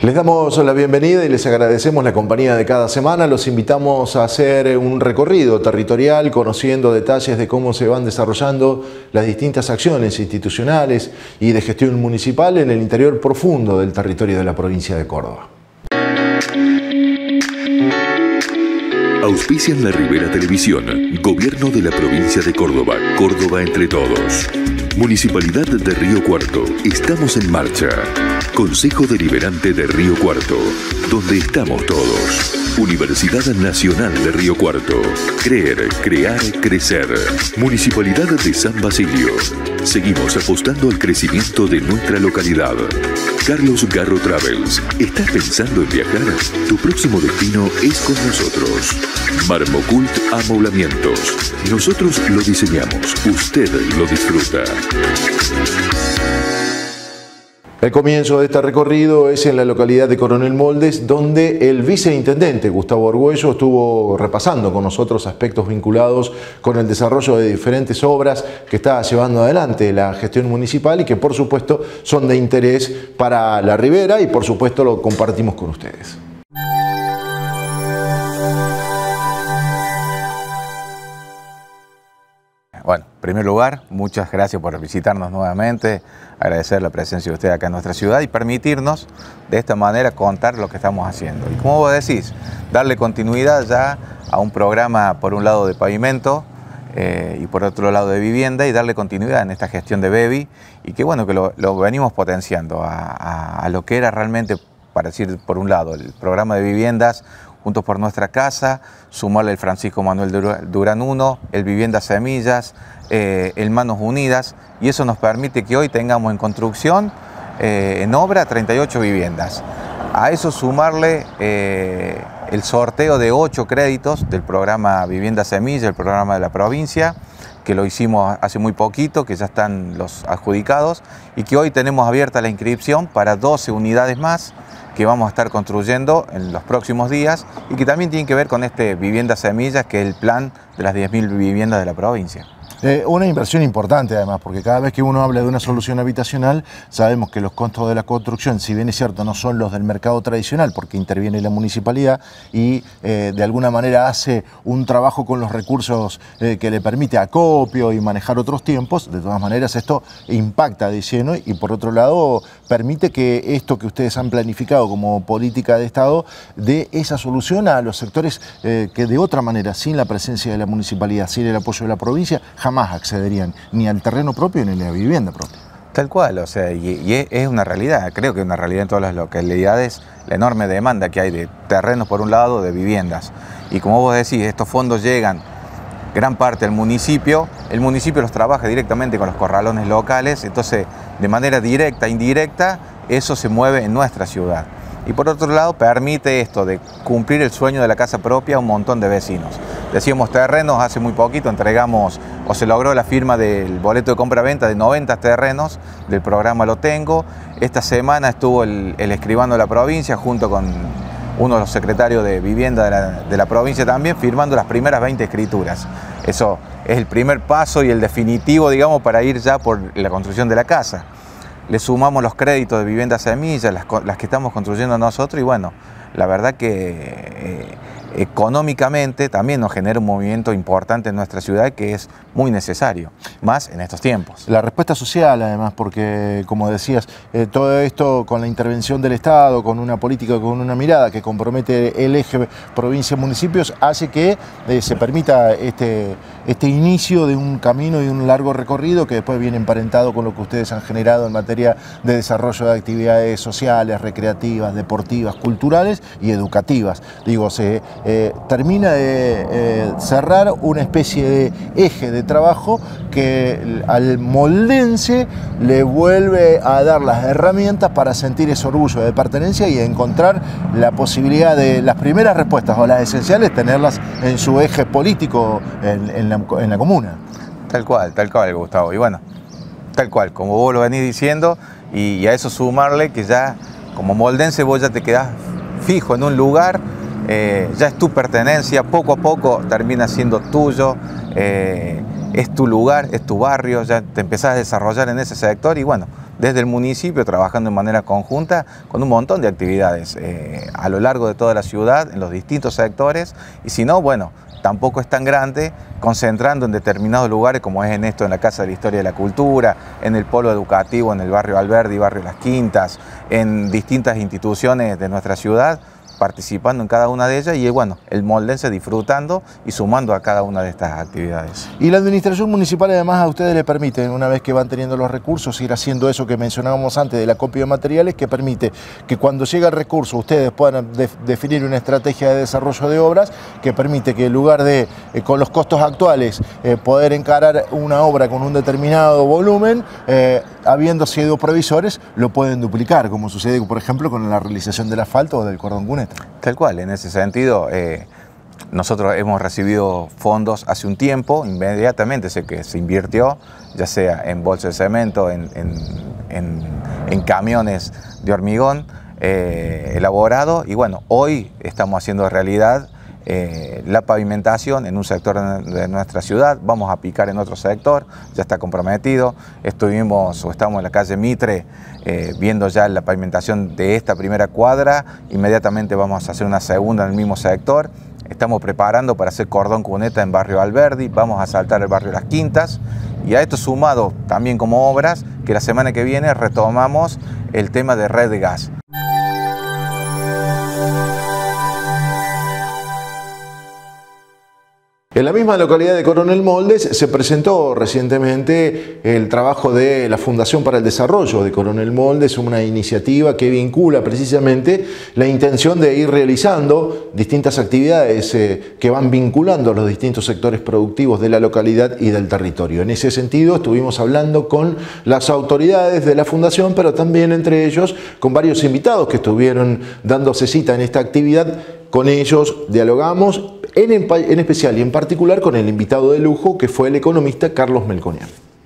Les damos la bienvenida y les agradecemos la compañía de cada semana. Los invitamos a hacer un recorrido territorial conociendo detalles de cómo se van desarrollando las distintas acciones institucionales y de gestión municipal en el interior profundo del territorio de la provincia de Córdoba. Auspician La Ribera Televisión, Gobierno de la Provincia de Córdoba, Córdoba entre todos. Municipalidad de Río Cuarto, estamos en marcha. Consejo Deliberante de Río Cuarto, donde estamos todos. Universidad Nacional de Río Cuarto. Creer, crear, crecer. Municipalidad de San Basilio. Seguimos apostando al crecimiento de nuestra localidad. Carlos Garro Travels. ¿Estás pensando en viajar? Tu próximo destino es con nosotros. Marmocult Amoblamientos. Nosotros lo diseñamos, usted lo disfruta. El comienzo de este recorrido es en la localidad de Coronel Moldes, donde el viceintendente Gustavo Argüello estuvo repasando con nosotros aspectos vinculados con el desarrollo de diferentes obras que está llevando adelante la gestión municipal y que por supuesto son de interés para la Ribera y por supuesto lo compartimos con ustedes. Bueno, en primer lugar, muchas gracias por visitarnos nuevamente, agradecer la presencia de usted acá en nuestra ciudad y permitirnos de esta manera contar lo que estamos haciendo. Y como vos decís, darle continuidad ya a un programa por un lado de pavimento y por otro lado de vivienda y darle continuidad en esta gestión de BEVI y que bueno, que lo venimos potenciando a lo que era realmente, para decir por un lado, el programa de viviendas Juntos por Nuestra Casa, sumarle el Francisco Manuel Durán 1, el Vivienda Semillas, el Manos Unidas, y eso nos permite que hoy tengamos en construcción, en obra, 38 viviendas. A eso sumarle el sorteo de 8 créditos del programa Vivienda Semilla, el programa de la provincia, que lo hicimos hace muy poquito, que ya están los adjudicados, y que hoy tenemos abierta la inscripción para 12 unidades más, que vamos a estar construyendo en los próximos días y que también tienen que ver con este Vivienda Semillas, que es el plan de las 10.000 viviendas de la provincia. Una inversión importante además, porque cada vez que uno habla de una solución habitacional, sabemos que los costos de la construcción, si bien es cierto, no son los del mercado tradicional, porque interviene la municipalidad y de alguna manera hace un trabajo con los recursos que le permite acopio y manejar otros tiempos. De todas maneras, esto impacta de lleno y por otro lado permite que esto que ustedes han planificado como política de Estado dé esa solución a los sectores que de otra manera, sin la presencia de la municipalidad, sin el apoyo de la provincia, jamás accederían ni al terreno propio ni a la vivienda propia. Tal cual, o sea, y es una realidad, creo que es una realidad en todas las localidades, la enorme demanda que hay de terrenos por un lado, de viviendas. Y como vos decís, estos fondos llegan gran parte al municipio, el municipio los trabaja directamente con los corralones locales, entonces de manera directa e indirecta eso se mueve en nuestra ciudad. Y por otro lado permite esto de cumplir el sueño de la casa propia a un montón de vecinos. Decíamos terrenos, hace muy poquito entregamos o se logró la firma del boleto de compra-venta de 90 terrenos del programa Lo Tengo. Esta semana estuvo el escribano de la provincia junto con uno de los secretarios de vivienda de la provincia también firmando las primeras 20 escrituras. Eso es el primer paso y el definitivo, digamos, para ir ya por la construcción de la casa. Le sumamos los créditos de Vivienda Semilla, las que estamos construyendo nosotros y bueno, la verdad que económicamente también nos genera un movimiento importante en nuestra ciudad que es muy necesario, más en estos tiempos. La respuesta social además, porque como decías, todo esto con la intervención del Estado, con una política, con una mirada que compromete el eje provincia-municipios, hace que se permita este inicio de un camino y un largo recorrido que después viene emparentado con lo que ustedes han generado en materia de desarrollo de actividades sociales, recreativas, deportivas, culturales y educativas. Digo, se termina de cerrar una especie de eje de trabajo que al moldense le vuelve a dar las herramientas para sentir ese orgullo de pertenencia y encontrar la posibilidad de las primeras respuestas o las esenciales, tenerlas en su eje político en la comuna. Tal cual, Gustavo. Y bueno, tal cual, como vos lo venís diciendo, y a eso sumarle que ya como moldense vos ya te quedás fijo en un lugar, ya es tu pertenencia, poco a poco termina siendo tuyo, es tu lugar, es tu barrio, ya te empezás a desarrollar en ese sector y bueno, desde el municipio trabajando de manera conjunta con un montón de actividades a lo largo de toda la ciudad, en los distintos sectores, y si no, bueno, tampoco es tan grande, concentrando en determinados lugares como es en esto, en la Casa de la Historia y la Cultura, en el Polo Educativo, en el barrio Alberdi, barrio Las Quintas, en distintas instituciones de nuestra ciudad, participando en cada una de ellas y bueno, el moldense disfrutando y sumando a cada una de estas actividades. Y la administración municipal además a ustedes le permite, una vez que van teniendo los recursos, ir haciendo eso que mencionábamos antes del acopio de materiales, que permite que cuando llega el recurso ustedes puedan definir una estrategia de desarrollo de obras que permite que en lugar de, con los costos actuales, poder encarar una obra con un determinado volumen, habiendo sido previsores, lo pueden duplicar, como sucede, por ejemplo, con la realización del asfalto o del cordón cuneta. Tal cual, en ese sentido, nosotros hemos recibido fondos hace un tiempo, inmediatamente sé que se invirtió, ya sea en bolsas de cemento, en camiones de hormigón elaborado, y bueno, hoy estamos haciendo realidad la pavimentación en un sector de nuestra ciudad, vamos a picar en otro sector, ya está comprometido. Estamos en la calle Mitre viendo ya la pavimentación de esta primera cuadra, inmediatamente vamos a hacer una segunda en el mismo sector. Estamos preparando para hacer cordón cuneta en barrio Alberdi, vamos a saltar el barrio Las Quintas, y a esto sumado también como obras que la semana que viene retomamos el tema de red de gas. En la misma localidad de Coronel Moldes se presentó recientemente el trabajo de la Fundación para el Desarrollo de Coronel Moldes, una iniciativa que vincula precisamente la intención de ir realizando distintas actividades que van vinculando a los distintos sectores productivos de la localidad y del territorio. En ese sentido estuvimos hablando con las autoridades de la Fundación, pero también entre ellos con varios invitados que estuvieron dándose cita en esta actividad. Con ellos dialogamos, en especial y en particular con el invitado de lujo que fue el economista Carlos Melconian.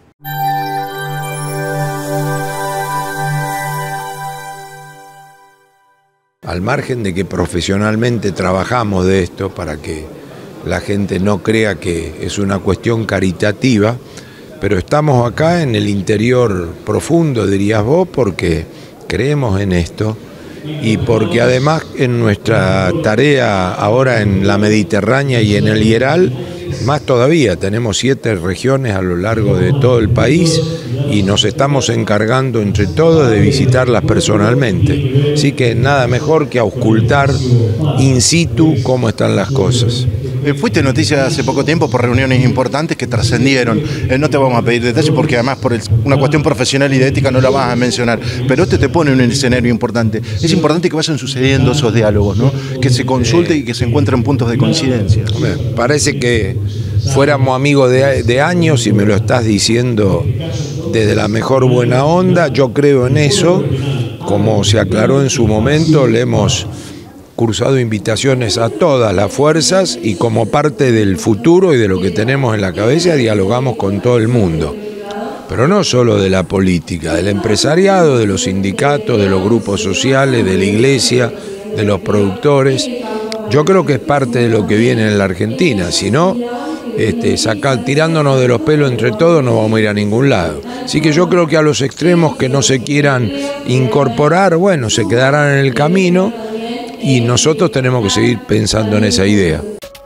Al margen de que profesionalmente trabajamos de esto para que la gente no crea que es una cuestión caritativa, pero estamos acá en el interior profundo, dirías vos, porque creemos en esto. Y porque además en nuestra tarea ahora en la Mediterránea y en el Hieral, más todavía, tenemos 7 regiones a lo largo de todo el país y nos estamos encargando entre todos de visitarlas personalmente. Así que nada mejor que auscultar in situ cómo están las cosas. Fuiste noticia hace poco tiempo por reuniones importantes que trascendieron. No te vamos a pedir detalles porque además por una cuestión profesional y de ética no la vas a mencionar. Pero este te pone en un escenario importante. Es importante que vayan sucediendo esos diálogos, ¿no? Que se consulte y que se encuentren puntos de coincidencia. Parece que fuéramos amigos de años y me lo estás diciendo desde la mejor buena onda. Yo creo en eso. Como se aclaró en su momento, le hemos cursado invitaciones a todas las fuerzas y como parte del futuro y de lo que tenemos en la cabeza dialogamos con todo el mundo, pero no solo de la política, del empresariado, de los sindicatos, de los grupos sociales, de la iglesia, de los productores. Yo creo que es parte de lo que viene en la Argentina, si no, tirándonos de los pelos entre todos no vamos a ir a ningún lado. Así que yo creo que a los extremos que no se quieran incorporar, bueno, se quedarán en el camino. Y nosotros tenemos que seguir pensando en esa idea.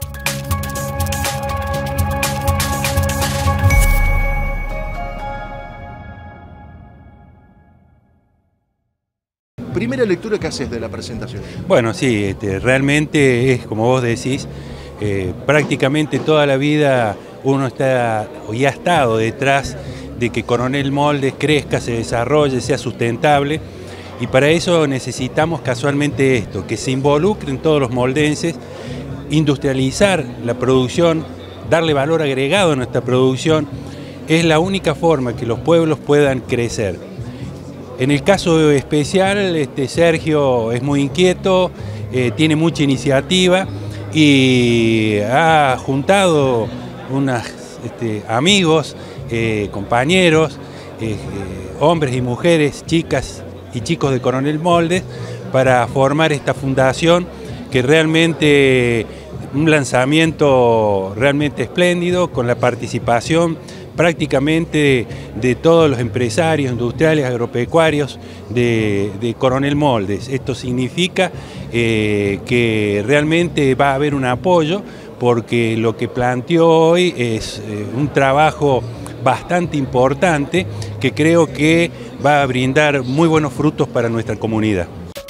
Primera lectura que haces de la presentación. Bueno, sí, realmente es como vos decís, prácticamente toda la vida uno está y ha estado detrás de que Coronel Moldes crezca, se desarrolle, sea sustentable. Y para eso necesitamos casualmente esto, que se involucren todos los moldenses, industrializar la producción, darle valor agregado a nuestra producción, es la única forma que los pueblos puedan crecer. En el caso especial, Sergio es muy inquieto, tiene mucha iniciativa y ha juntado unos amigos, compañeros, hombres y mujeres, chicas y chicos de Coronel Moldes para formar esta fundación que realmente un lanzamiento realmente espléndido con la participación prácticamente de todos los empresarios industriales, agropecuarios de Coronel Moldes. Esto significa que realmente va a haber un apoyo, porque lo que planteó hoy es un trabajo bastante importante que creo que va a brindar muy buenos frutos para nuestra comunidad.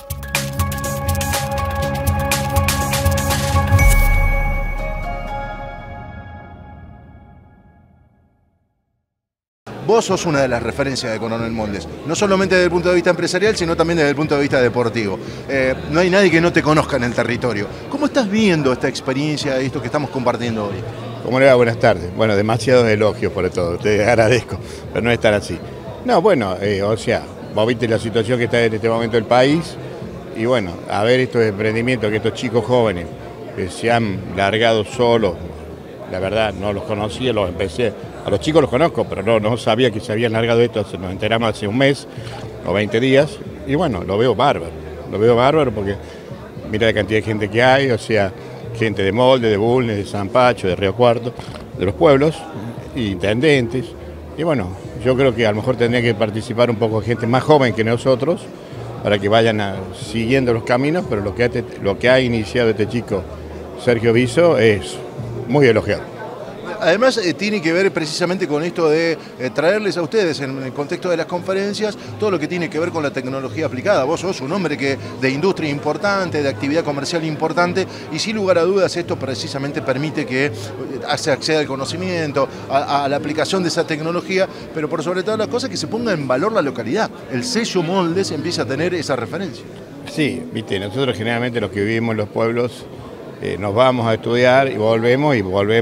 Vos sos una de las referencias de Coronel Moldes, no solamente desde el punto de vista empresarial, sino también desde el punto de vista deportivo. No hay nadie que no te conozca en el territorio. ¿Cómo estás viendo esta experiencia, esto que estamos compartiendo hoy? ¿Cómo le va? Buenas tardes. Bueno, demasiados elogios por todo, te agradezco, pero no es tan así. No, bueno, o sea, vos viste la situación que está en este momento el país, y bueno, a ver estos emprendimientos que estos chicos jóvenes que se han largado solos, la verdad no los conocía, los empecé, a los chicos los conozco, pero no sabía que se habían largado esto, nos enteramos hace un mes o 20 días, y bueno, lo veo bárbaro porque mira la cantidad de gente que hay, o sea, gente de Molde, de Bulnes, de San Pacho, de Río Cuarto, de los pueblos, intendentes, y bueno, yo creo que a lo mejor tendría que participar un poco gente más joven que nosotros, para que vayan siguiendo los caminos, pero lo que ha iniciado este chico, Sergio Viso, es muy elogiado. Además, tiene que ver precisamente con esto de traerles a ustedes, en el contexto de las conferencias, todo lo que tiene que ver con la tecnología aplicada. Vos sos un hombre de industria importante, de actividad comercial importante, y sin lugar a dudas esto precisamente permite que se acceda al conocimiento, a la aplicación de esa tecnología, pero por sobre todas las cosas que se ponga en valor la localidad. El sello Moldes empieza a tener esa referencia. Sí, viste, nosotros generalmente los que vivimos en los pueblos nos vamos a estudiar y volvemos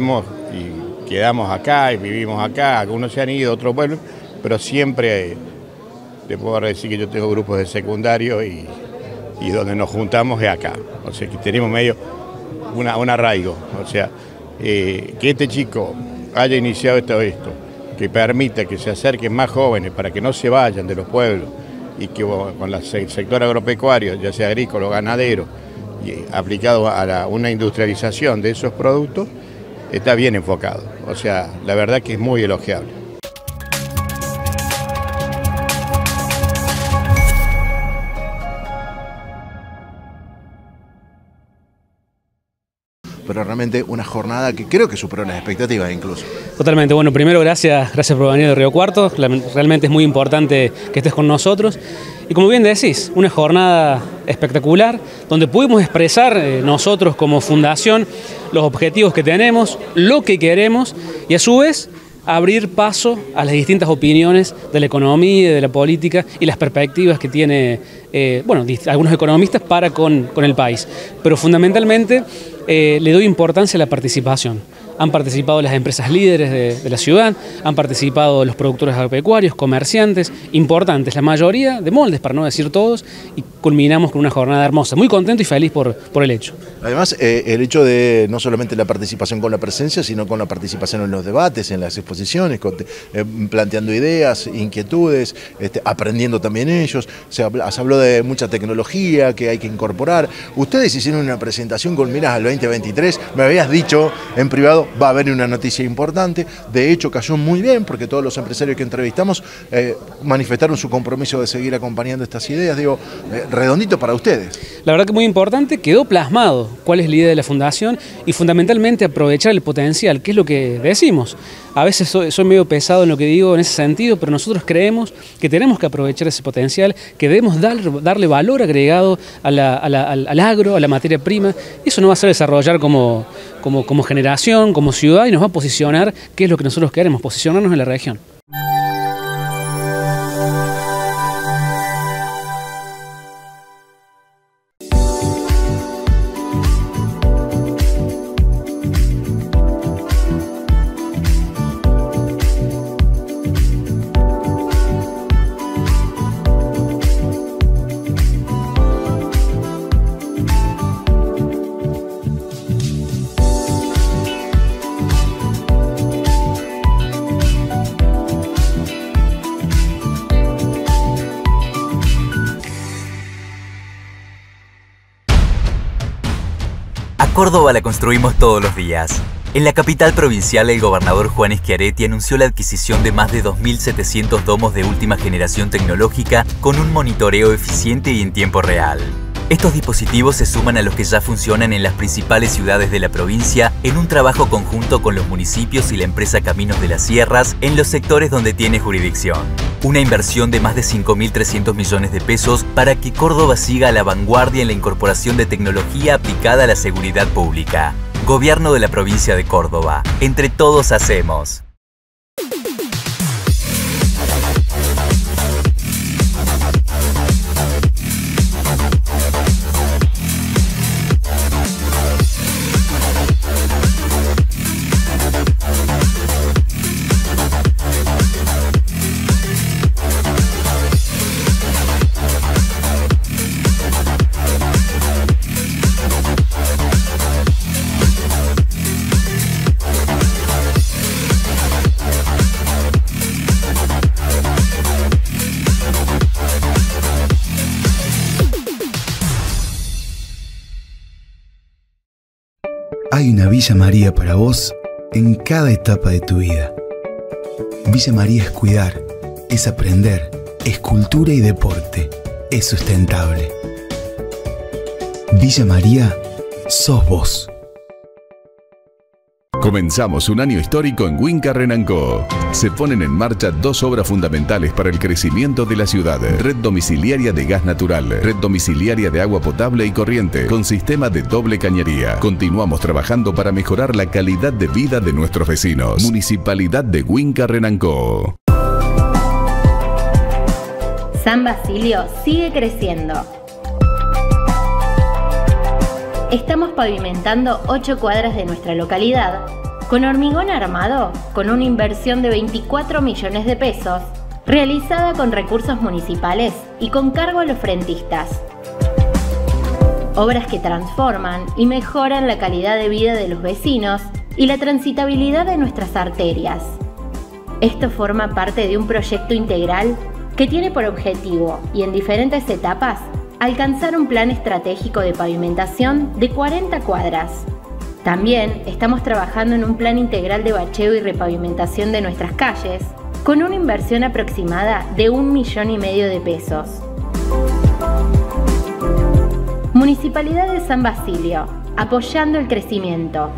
y quedamos acá y vivimos acá, algunos se han ido a otros pueblos, pero siempre te puedo decir que yo tengo grupos de secundario y donde nos juntamos es acá, o sea que tenemos medio un arraigo, o sea, que este chico haya iniciado esto, que permita que se acerquen más jóvenes para que no se vayan de los pueblos y que con el sector agropecuario, ya sea agrícola o ganadero, y aplicado a una industrialización de esos productos, está bien enfocado. O sea, la verdad que es muy elogiable. Pero realmente una jornada que creo que superó las expectativas incluso. Totalmente. Bueno, primero gracias por venir de Río Cuarto. Realmente es muy importante que estés con nosotros. Y como bien decís, una jornada espectacular donde pudimos expresar nosotros como fundación los objetivos que tenemos, lo que queremos y a su vez abrir paso a las distintas opiniones de la economía, de la política y las perspectivas que tiene algunos economistas para con el país. Pero fundamentalmente le doy importancia a la participación. Han participado las empresas líderes de la ciudad, han participado los productores agropecuarios, comerciantes, importantes, la mayoría de Moldes, para no decir todos, y culminamos con una jornada hermosa. Muy contento y feliz por el hecho. Además, el hecho de no solamente la participación con la presencia, sino con la participación en los debates, en las exposiciones, planteando ideas, inquietudes, aprendiendo también ellos. Se habló de mucha tecnología que hay que incorporar. Ustedes hicieron una presentación con miras al 2023, me habías dicho en privado, va a haber una noticia importante. De hecho, cayó muy bien porque todos los empresarios que entrevistamos manifestaron su compromiso de seguir acompañando estas ideas. Digo, redondito para ustedes. La verdad que muy importante, quedó plasmado cuál es la idea de la fundación y fundamentalmente aprovechar el potencial, que es lo que decimos. A veces soy medio pesado en lo que digo en ese sentido, pero nosotros creemos que tenemos que aprovechar ese potencial, que debemos darle valor agregado al agro, a la materia prima. Eso nos va a hacer desarrollar como generación, como ciudad, y nos va a posicionar, que es lo que nosotros queremos, posicionarnos en la región. Córdoba la construimos todos los días. En la capital provincial, el gobernador Juan Schiaretti anunció la adquisición de más de 2.700 domos de última generación tecnológica con un monitoreo eficiente y en tiempo real. Estos dispositivos se suman a los que ya funcionan en las principales ciudades de la provincia en un trabajo conjunto con los municipios y la empresa Caminos de las Sierras en los sectores donde tiene jurisdicción. Una inversión de más de 5.300 millones de pesos para que Córdoba siga a la vanguardia en la incorporación de tecnología aplicada a la seguridad pública. Gobierno de la provincia de Córdoba. Entre todos hacemos. Hay una Villa María para vos en cada etapa de tu vida. Villa María es cuidar, es aprender, es cultura y deporte, es sustentable. Villa María, sos vos. Comenzamos un año histórico en Winca Renanco. Se ponen en marcha 2 obras fundamentales para el crecimiento de la ciudad. Red domiciliaria de gas natural, red domiciliaria de agua potable y corriente, con sistema de doble cañería. Continuamos trabajando para mejorar la calidad de vida de nuestros vecinos. Municipalidad de Winca Renanco. San Basilio sigue creciendo. Estamos pavimentando 8 cuadras de nuestra localidad con hormigón armado con una inversión de 24 millones de pesos, realizada con recursos municipales y con cargo a los frentistas. Obras que transforman y mejoran la calidad de vida de los vecinos y la transitabilidad de nuestras arterias. Esto forma parte de un proyecto integral que tiene por objetivo, y en diferentes etapas, alcanzar un plan estratégico de pavimentación de 40 cuadras. También estamos trabajando en un plan integral de bacheo y repavimentación de nuestras calles, con una inversión aproximada de 1,5 millones de pesos. Municipalidad de San Basilio, apoyando el crecimiento.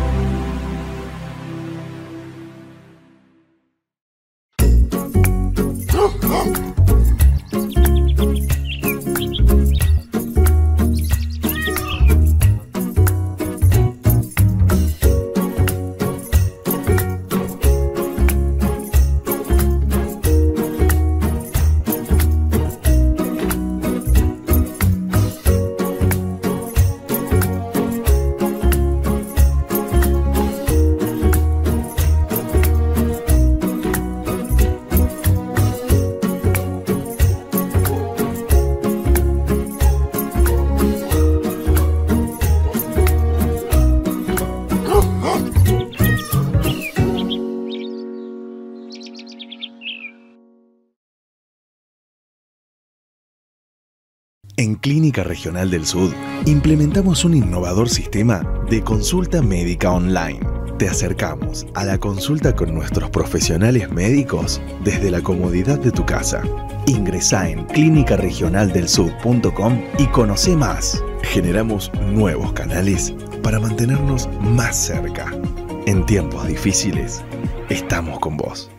En Clínica Regional del Sud implementamos un innovador sistema de consulta médica online. Te acercamos a la consulta con nuestros profesionales médicos desde la comodidad de tu casa. Ingresá en clinicaregionaldelsud.com y conoce más. Generamos nuevos canales para mantenernos más cerca. En tiempos difíciles, estamos con vos.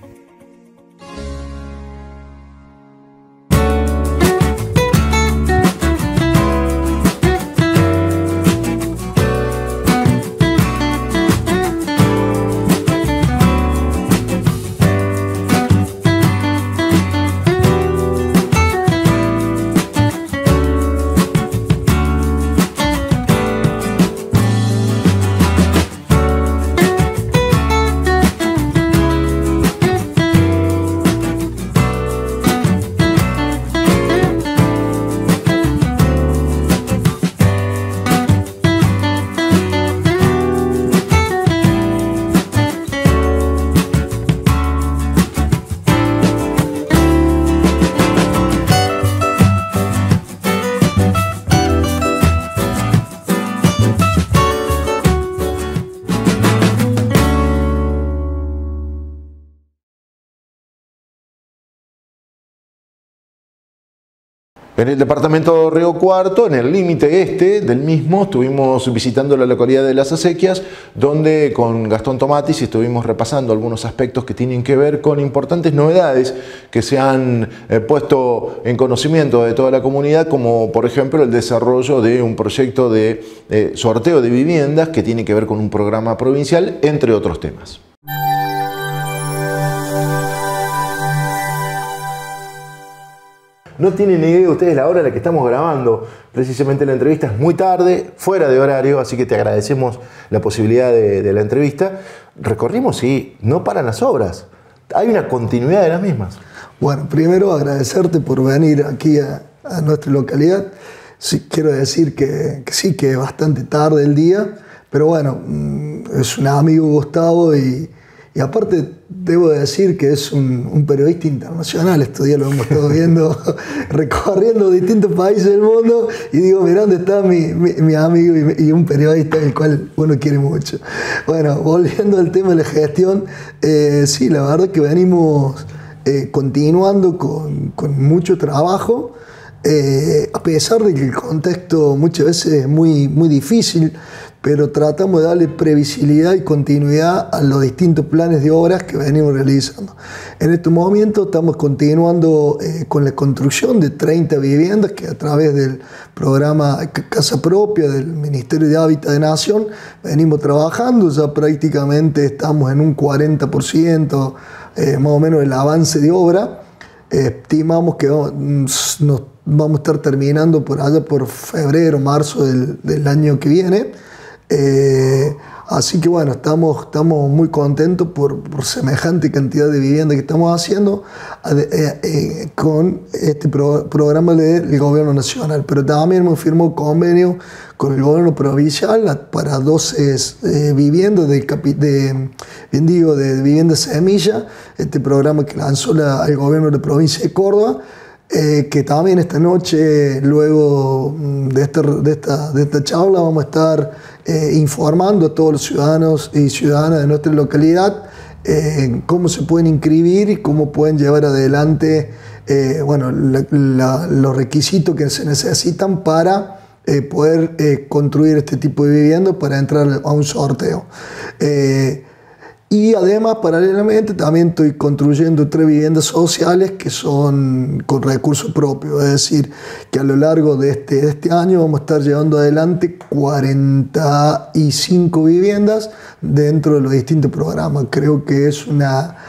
En el departamento de Río Cuarto, en el límite este del mismo, estuvimos visitando la localidad de Las Acequias, donde con Gastón Tomatis estuvimos repasando algunos aspectos que tienen que ver con importantes novedades que se han puesto en conocimiento de toda la comunidad, como por ejemplo el desarrollo de un proyecto de sorteo de viviendas que tiene que ver con un programa provincial, entre otros temas. No tienen ni idea ustedes la hora en la que estamos grabando precisamente la entrevista. Es muy tarde, fuera de horario, así que te agradecemos la posibilidad de la entrevista. Recorrimos y no paran las obras. Hay una continuidad de las mismas. Bueno, primero agradecerte por venir aquí a nuestra localidad. Sí, quiero decir que sí, que es bastante tarde el día, pero bueno, es un amigo Gustavo y aparte debo decir que es un periodista internacional. Estos días lo hemos estado viendo recorriendo distintos países del mundo y digo, mirá dónde está mi amigo y un periodista el cual uno quiere mucho. Bueno, volviendo al tema de la gestión, sí, la verdad que venimos continuando con mucho trabajo, a pesar de que el contexto muchas veces es muy difícil, pero tratamos de darle previsibilidad y continuidad a los distintos planes de obras que venimos realizando. En este momento estamos continuando con la construcción de 30 viviendas que a través del programa Casa Propia del Ministerio de Hábitat de Nación venimos trabajando. Ya prácticamente estamos en un 40% más o menos el avance de obra. Estimamos que nos vamos a estar terminando por allá por febrero, marzo del año que viene. Así que bueno, estamos muy contentos por semejante cantidad de viviendas que estamos haciendo con este programa del Gobierno Nacional. Pero también hemos firmado convenio con el Gobierno Provincial para 12 viviendas de vivienda semilla, este programa que lanzó el Gobierno de la Provincia de Córdoba. Que también esta noche, luego de esta charla, vamos a estar informando a todos los ciudadanos y ciudadanas de nuestra localidad cómo se pueden inscribir y cómo pueden llevar adelante bueno, los requisitos que se necesitan para poder construir este tipo de viviendas para entrar a un sorteo. Y además, paralelamente, también estoy construyendo 3 viviendas sociales que son con recursos propios. Es decir, que a lo largo de este año vamos a estar llevando adelante 45 viviendas dentro de los distintos programas. Creo que es un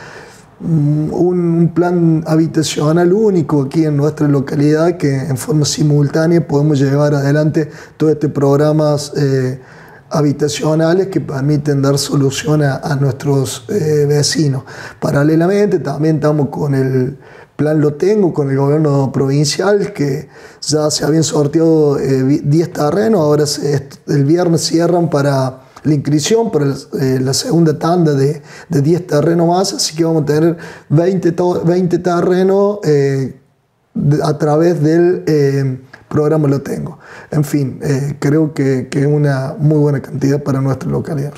plan habitacional único aquí en nuestra localidad, que en forma simultánea podemos llevar adelante todos estos programas habitacionales que permiten dar solución a nuestros vecinos. Paralelamente también estamos con el plan Lo Tengo, con el gobierno provincial, que ya se habían sorteado 10 terrenos, ahora el viernes cierran para la inscripción para la segunda tanda de 10 terrenos más, así que vamos a tener 20 terrenos a través del programa Lo Tengo. En fin, creo que es una muy buena cantidad para nuestra localidad.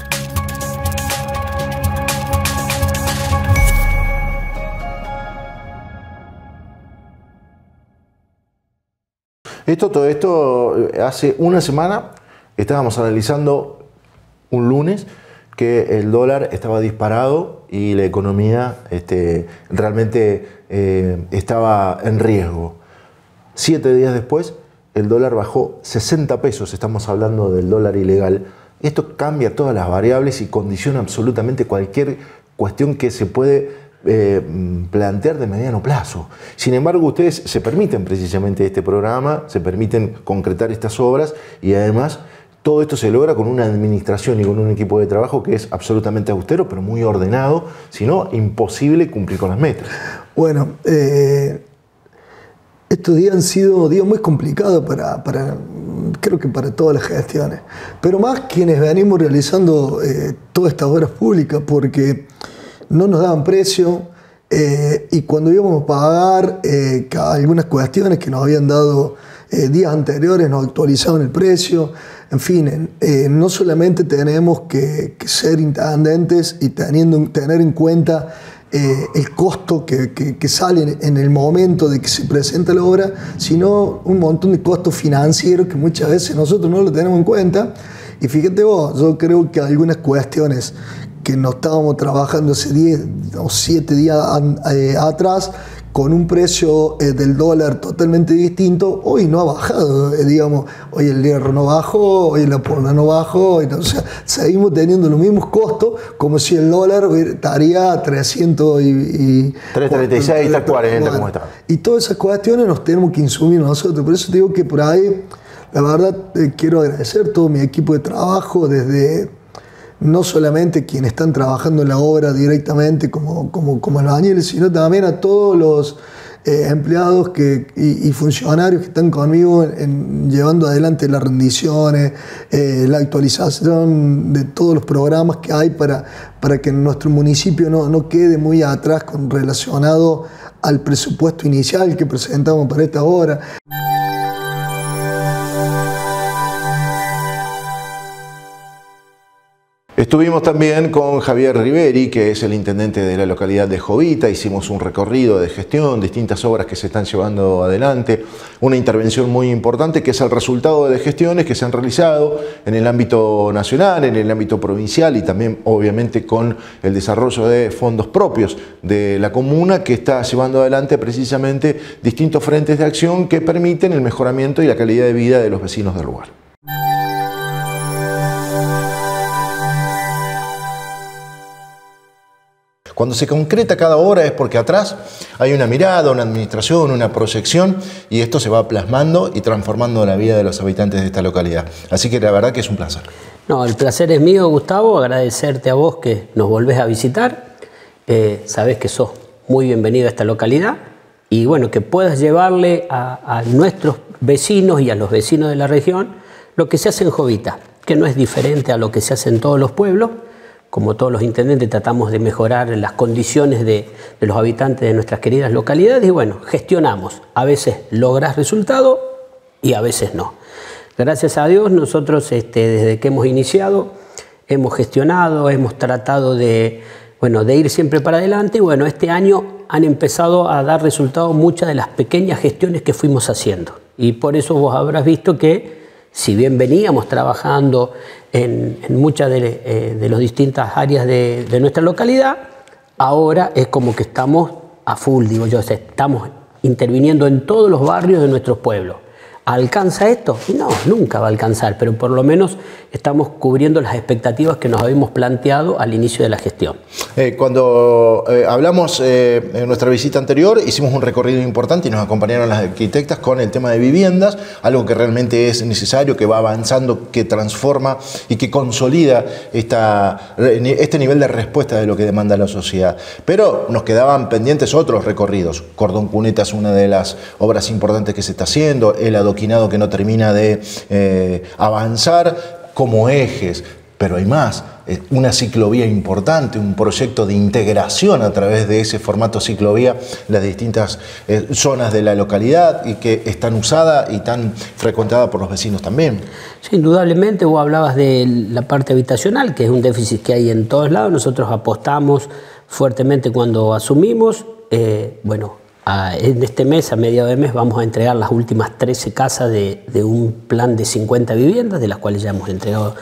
Todo esto, hace una semana estábamos analizando un lunes que el dólar estaba disparado y la economía realmente estaba en riesgo. 7 días después, el dólar bajó 60 pesos, estamos hablando del dólar ilegal. Esto cambia todas las variables y condiciona absolutamente cualquier cuestión que se puede plantear de mediano plazo. Sin embargo, ustedes se permiten precisamente este programa, se permiten concretar estas obras y además todo esto se logra con una administración y con un equipo de trabajo que es absolutamente austero, pero muy ordenado, si no, imposible cumplir con las metas. Bueno, estos días han sido días muy complicados creo que para todas las gestiones, pero más quienes venimos realizando todas estas obras públicas, porque no nos daban precio y cuando íbamos a pagar algunas cuestiones que nos habían dado días anteriores nos actualizaban el precio. En fin, no solamente tenemos que ser intendentes y tener en cuenta el costo que sale en el momento de que se presenta la obra, sino un montón de costos financieros que muchas veces nosotros no lo tenemos en cuenta. Y fíjate vos, yo creo que algunas cuestiones que no estábamos trabajando hace 10 o 7 días atrás, con un precio del dólar totalmente distinto, hoy no ha bajado, digamos, hoy el hierro no bajó, hoy la porla no bajó, o sea, seguimos teniendo los mismos costos como si el dólar estaría a 300 y 336, 340, como está. Y todas esas cuestiones nos tenemos que insumir nosotros, por eso te digo que por ahí, la verdad, quiero agradecer a todo mi equipo de trabajo, desde no solamente quienes están trabajando en la obra directamente como albañiles, sino también a todos los empleados y funcionarios que están conmigo llevando adelante las rendiciones, la actualización de todos los programas que hay para que nuestro municipio no quede muy atrás relacionado al presupuesto inicial que presentamos para esta obra. Estuvimos también con Javier Riveri, que es el intendente de la localidad de Jovita. Hicimos un recorrido de gestión, distintas obras que se están llevando adelante, una intervención muy importante que es el resultado de gestiones que se han realizado en el ámbito nacional, en el ámbito provincial y también obviamente con el desarrollo de fondos propios de la comuna, que está llevando adelante precisamente distintos frentes de acción que permiten el mejoramiento y la calidad de vida de los vecinos del lugar. Cuando se concreta cada obra es porque atrás hay una mirada, una administración, una proyección, y esto se va plasmando y transformando la vida de los habitantes de esta localidad. Así que la verdad que es un placer. No, el placer es mío, Gustavo, agradecerte a vos que nos volvés a visitar. Sabés que sos muy bienvenido a esta localidad y bueno, que puedas llevarle a nuestros vecinos y a los vecinos de la región lo que se hace en Jovita, que no es diferente a lo que se hace en todos los pueblos. Como todos los intendentes tratamos de mejorar las condiciones de los habitantes de nuestras queridas localidades y bueno, gestionamos. A veces logras resultado y a veces no. Gracias a Dios nosotros desde que hemos iniciado hemos gestionado, hemos tratado de ir siempre para adelante y bueno, este año han empezado a dar resultados muchas de las pequeñas gestiones que fuimos haciendo. Y por eso vos habrás visto que si bien veníamos trabajando en muchas de las distintas áreas de nuestra localidad, ahora es como que estamos a full, digo yo, estamos interviniendo en todos los barrios de nuestros pueblos. ¿Alcanza esto? No, nunca va a alcanzar, pero por lo menos estamos cubriendo las expectativas que nos habíamos planteado al inicio de la gestión. Cuando hablamos en nuestra visita anterior, hicimos un recorrido importante y nos acompañaron las arquitectas con el tema de viviendas, algo que realmente es necesario, que va avanzando, que transforma y que consolida este nivel de respuesta de lo que demanda la sociedad. Pero nos quedaban pendientes otros recorridos. Cordón Cuneta es una de las obras importantes que se está haciendo, el adoquinado que no termina de avanzar como ejes, pero hay más, una ciclovía importante, un proyecto de integración a través de ese formato ciclovía, las distintas zonas de la localidad y que están usadas y tan frecuentadas por los vecinos también. Sí, indudablemente vos hablabas de la parte habitacional, que es un déficit que hay en todos lados. Nosotros apostamos fuertemente cuando asumimos, en este mes, a mediados de mes, vamos a entregar las últimas 13 casas de un plan de 50 viviendas, de las cuales ya hemos entregado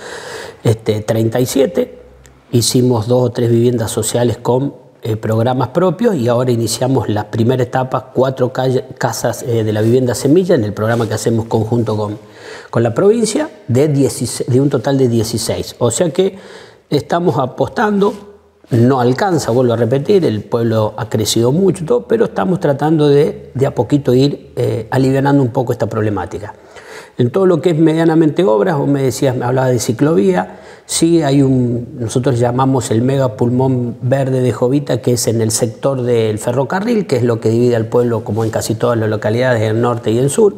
37. Hicimos 2 o 3 viviendas sociales con programas propios y ahora iniciamos la primera etapa, 4 casas de la vivienda semilla en el programa que hacemos conjunto con la provincia de un total de 16. O sea que estamos apostando. No alcanza, vuelvo a repetir, el pueblo ha crecido mucho, todo, pero estamos tratando de a poquito ir alivianando un poco esta problemática. En todo lo que es medianamente obras, vos me hablabas de ciclovía, sí hay nosotros llamamos el mega pulmón verde de Jovita, que es en el sector del ferrocarril, que es lo que divide al pueblo, como en casi todas las localidades, en el norte y el sur.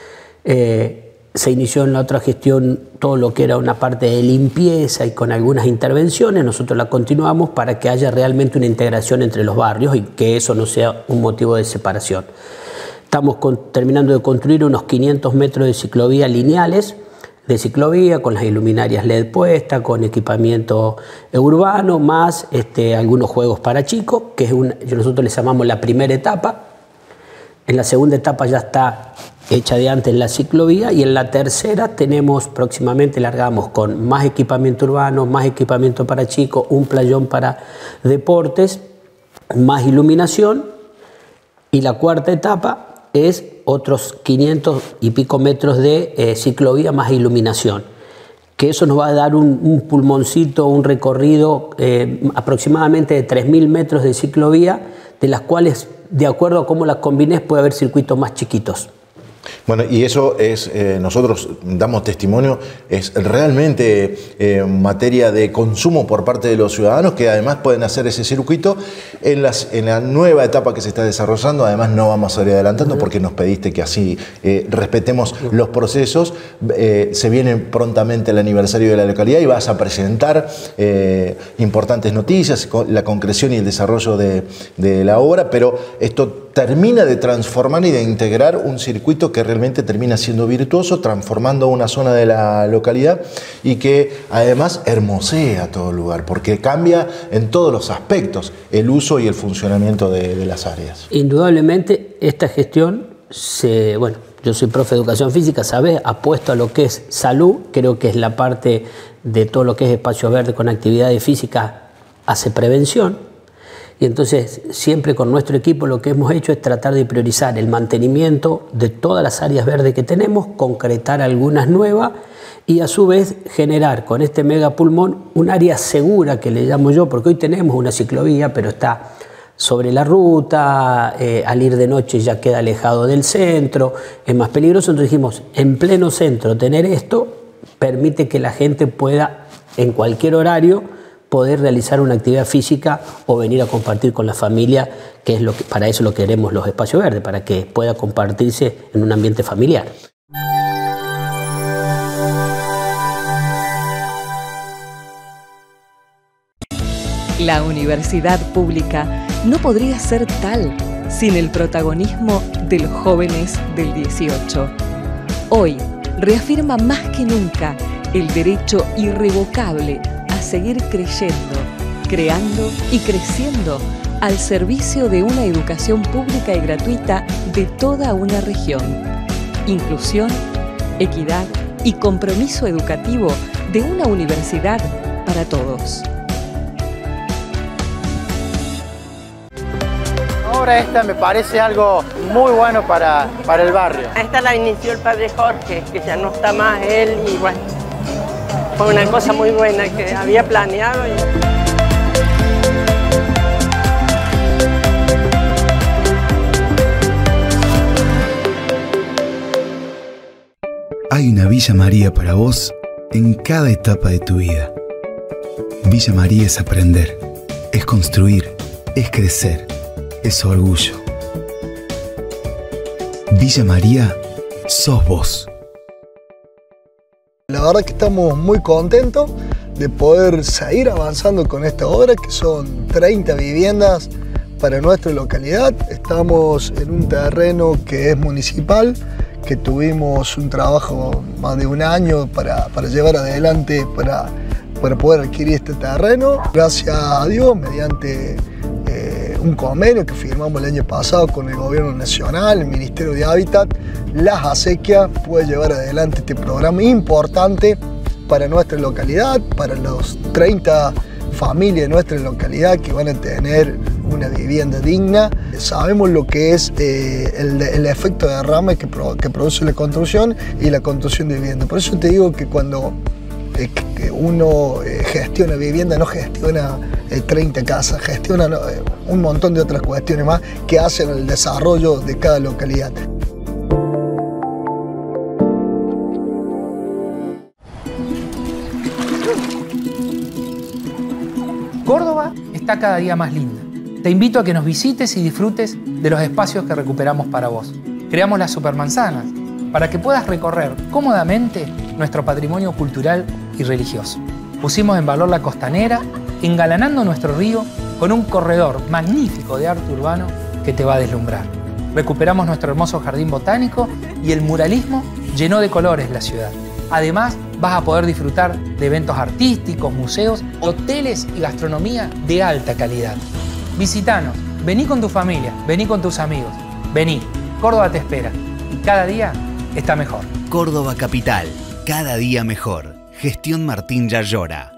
Se inició en la otra gestión todo lo que era una parte de limpieza y con algunas intervenciones. Nosotros la continuamos para que haya realmente una integración entre los barrios y que eso no sea un motivo de separación. Estamos terminando de construir unos 500 metros de ciclovía lineales, de ciclovía, con las iluminarias LED puestas, con equipamiento urbano, más algunos juegos para chicos, que es nosotros les llamamos la primera etapa. En la segunda etapa ya está hecha de antes la ciclovía, y en la tercera próximamente largamos con más equipamiento urbano, más equipamiento para chicos, un playón para deportes, más iluminación, y la cuarta etapa es otros 500 y pico metros de ciclovía más iluminación, que eso nos va a dar un pulmoncito, un recorrido aproximadamente de 3.000 metros de ciclovía, de las cuales, de acuerdo a cómo las combines, puede haber circuitos más chiquitos. Bueno, y eso es, nosotros damos testimonio, es realmente materia de consumo por parte de los ciudadanos, que además pueden hacer ese circuito en la nueva etapa que se está desarrollando. Además no vamos a ir adelantando porque nos pediste que así respetemos los procesos. Se viene prontamente el aniversario de la localidad y vas a presentar importantes noticias, la concreción y el desarrollo de la obra, pero esto termina de transformar y de integrar un circuito que realmente termina siendo virtuoso, transformando una zona de la localidad y que además hermosea todo el lugar, porque cambia en todos los aspectos el uso y el funcionamiento de las áreas. Indudablemente esta gestión, bueno, yo soy profe de educación física, ¿sabes? Apuesto a lo que es salud, creo que es la parte de todo lo que es espacio verde con actividades físicas, hace prevención. Y entonces siempre con nuestro equipo lo que hemos hecho es tratar de priorizar el mantenimiento de todas las áreas verdes que tenemos, concretar algunas nuevas y a su vez generar con este mega pulmón un área segura, que le llamo yo, porque hoy tenemos una ciclovía, pero está sobre la ruta, al ir de noche ya queda alejado del centro, es más peligroso. Entonces dijimos, en pleno centro tener esto permite que la gente pueda en cualquier horario poder realizar una actividad física o venir a compartir con la familia, que es para eso lo queremos los espacios verdes, para que pueda compartirse en un ambiente familiar. La universidad pública no podría ser tal sin el protagonismo de los jóvenes del 18. Hoy reafirma más que nunca el derecho irrevocable a seguir creyendo, creando y creciendo al servicio de una educación pública y gratuita de toda una región. Inclusión, equidad y compromiso educativo de una universidad para todos. Ahora esta me parece algo muy bueno para el barrio. Esta la inició el padre Jorge, que ya no está más él, y bueno, fue una cosa muy buena que había planeado. Hay una Villa María para vos en cada etapa de tu vida. Villa María es aprender, es construir, es crecer, es orgullo. Villa María, sos vos. La verdad que estamos muy contentos de poder seguir avanzando con esta obra, que son 30 viviendas para nuestra localidad. Estamos en un terreno que es municipal, que tuvimos un trabajo más de un año para llevar adelante, para poder adquirir este terreno. Gracias a Dios, mediante un convenio que firmamos el año pasado con el Gobierno Nacional, el Ministerio de Hábitat, Las Acequias puede llevar adelante este programa importante para nuestra localidad, para los 30 familias de nuestra localidad que van a tener una vivienda digna. Sabemos lo que es el efecto de derrame que produce la construcción y la construcción de vivienda. Por eso te digo que cuando uno gestiona vivienda, no gestiona 30 casas, gestiona un montón de otras cuestiones más que hacen el desarrollo de cada localidad. Córdoba está cada día más linda. Te invito a que nos visites y disfrutes de los espacios que recuperamos para vos. Creamos las supermanzanas para que puedas recorrer cómodamente nuestro patrimonio cultural y religioso. Pusimos en valor la costanera, engalanando nuestro río con un corredor magnífico de arte urbano que te va a deslumbrar. Recuperamos nuestro hermoso jardín botánico y el muralismo llenó de colores la ciudad. Además, vas a poder disfrutar de eventos artísticos, museos, hoteles y gastronomía de alta calidad. Visítanos, vení con tu familia, vení con tus amigos. Vení, Córdoba te espera y cada día está mejor. Córdoba Capital, cada día mejor. Gestión Martín Yayora.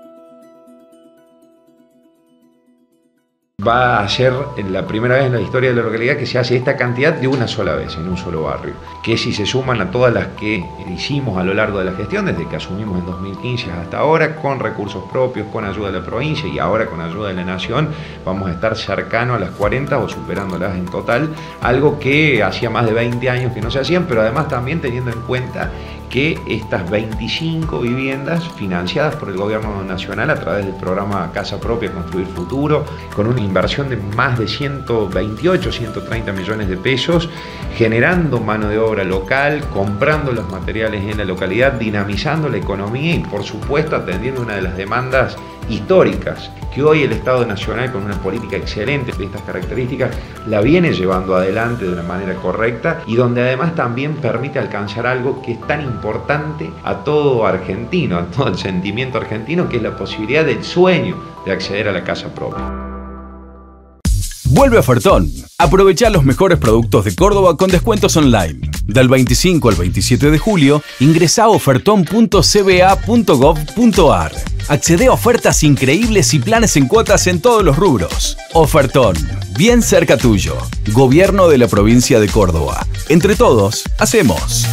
Va a ser la primera vez en la historia de la localidad que se hace esta cantidad de una sola vez, en un solo barrio. Que si se suman a todas las que hicimos a lo largo de la gestión, desde que asumimos en 2015 hasta ahora, con recursos propios, con ayuda de la provincia y ahora con ayuda de la nación, vamos a estar cercanos a las 40 o superándolas en total, algo que hacía más de 20 años que no se hacían, pero además también teniendo en cuenta que estas 25 viviendas financiadas por el gobierno nacional a través del programa Casa Propia Construir Futuro, con una inversión de más de 128, 130 millones de pesos, generando mano de obra local, comprando los materiales en la localidad, dinamizando la economía y por supuesto atendiendo una de las demandas históricas que hoy el Estado Nacional, con una política excelente de estas características, la viene llevando adelante de una manera correcta y donde además también permite alcanzar algo que es tan importante a todo argentino, a todo el sentimiento argentino, que es la posibilidad del sueño de acceder a la casa propia. Vuelve a Ofertón. Aprovecha los mejores productos de Córdoba con descuentos online. Del 25 al 27 de julio, ingresá a ofertón.cba.gov.ar. Accede a ofertas increíbles y planes en cuotas en todos los rubros. Ofertón, bien cerca tuyo. Gobierno de la provincia de Córdoba. Entre todos, hacemos.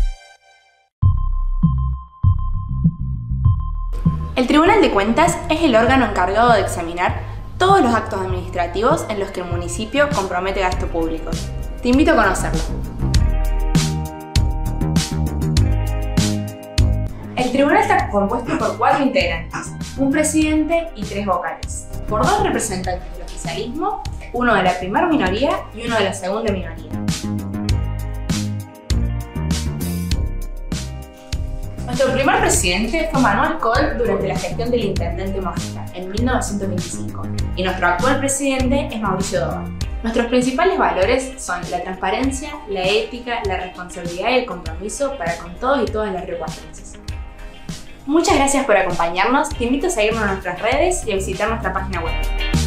El Tribunal de Cuentas es el órgano encargado de examinar todos los actos administrativos en los que el municipio compromete gasto público. Te invito a conocerlo. El tribunal está compuesto por 4 integrantes, un presidente y 3 vocales, por 2 representantes del oficialismo, uno de la primera minoría y uno de la segunda minoría. Nuestro primer presidente fue Manuel Coll durante la gestión del intendente Mojica en 1925 y nuestro actual presidente es Mauricio Doban. Nuestros principales valores son la transparencia, la ética, la responsabilidad y el compromiso para con todos y todas las riocuartenses. Muchas gracias por acompañarnos, te invito a seguirnos en nuestras redes y a visitar nuestra página web.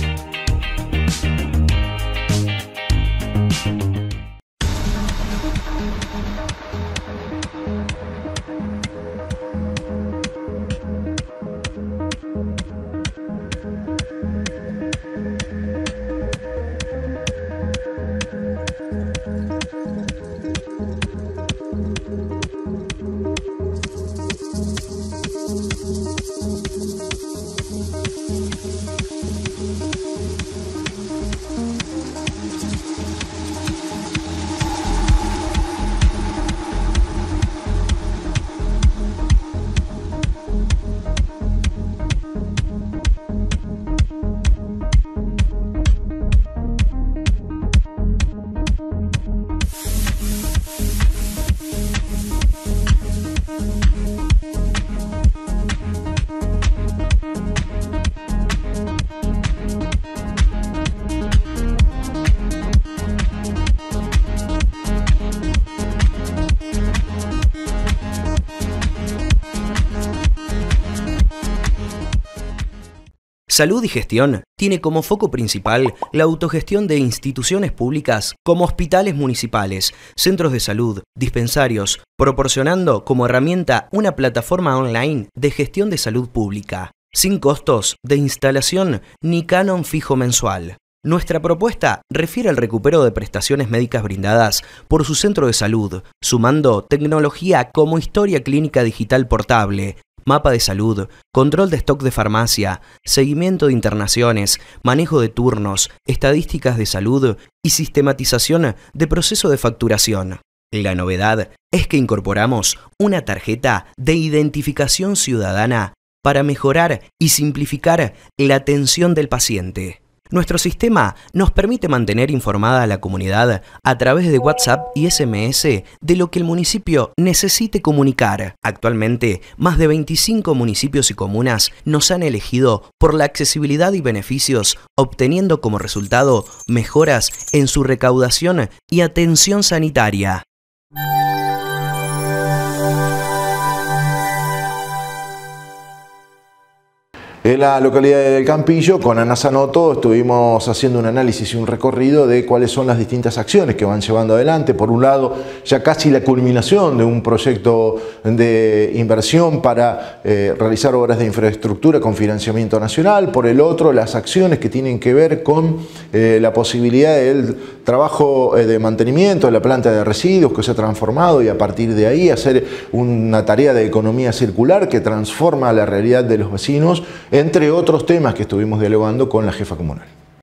Salud y Gestión tiene como foco principal la autogestión de instituciones públicas como hospitales municipales, centros de salud, dispensarios, proporcionando como herramienta una plataforma online de gestión de salud pública, sin costos de instalación ni canon fijo mensual. Nuestra propuesta refiere al recupero de prestaciones médicas brindadas por su centro de salud, sumando tecnología como historia clínica digital portable, mapa de salud, control de stock de farmacia, seguimiento de internaciones, manejo de turnos, estadísticas de salud y sistematización de proceso de facturación. La novedad es que incorporamos una tarjeta de identificación ciudadana para mejorar y simplificar la atención del paciente. Nuestro sistema nos permite mantener informada a la comunidad a través de WhatsApp y SMS de lo que el municipio necesite comunicar. Actualmente, más de 25 municipios y comunas nos han elegido por la accesibilidad y beneficios, obteniendo como resultado mejoras en su recaudación y atención sanitaria. En la localidad del Campillo, con Ana Zanotto, estuvimos haciendo un análisis y un recorrido de cuáles son las distintas acciones que van llevando adelante. Por un lado, ya casi la culminación de un proyecto de inversión para realizar obras de infraestructura con financiamiento nacional. Por el otro, las acciones que tienen que ver con la posibilidad del trabajo de mantenimiento de la planta de residuos que se ha transformado, y a partir de ahí hacer una tarea de economía circular que transforma la realidad de los vecinos, entre otros temas que estuvimos dialogando con la jefa comunal.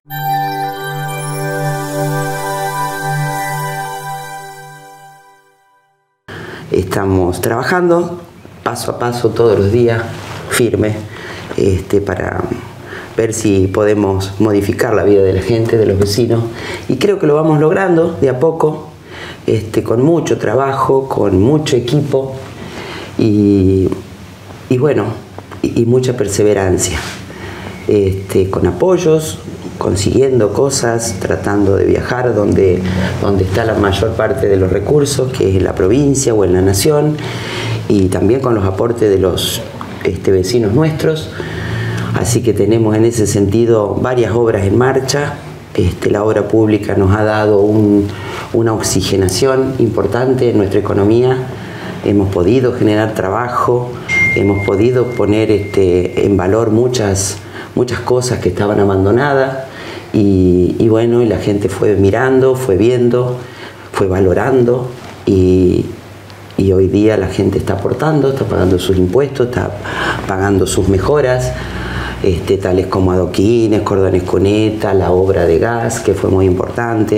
Estamos trabajando paso a paso todos los días, firme, para ver si podemos modificar la vida de la gente, de los vecinos, y creo que lo vamos logrando de a poco, con mucho trabajo, con mucho equipo y bueno, y mucha perseverancia, con apoyos, consiguiendo cosas, tratando de viajar donde está la mayor parte de los recursos, que es en la provincia o en la nación, y también con los aportes de los vecinos nuestros. Así que tenemos en ese sentido varias obras en marcha. La obra pública nos ha dado una oxigenación importante en nuestra economía. Hemos podido generar trabajo, hemos podido poner en valor muchas cosas que estaban abandonadas, y bueno, y la gente fue mirando, fue viendo, fue valorando, y hoy día la gente está aportando, está pagando sus impuestos, está pagando sus mejoras, tales como adoquines, cordones cuneta, la obra de gas, que fue muy importante,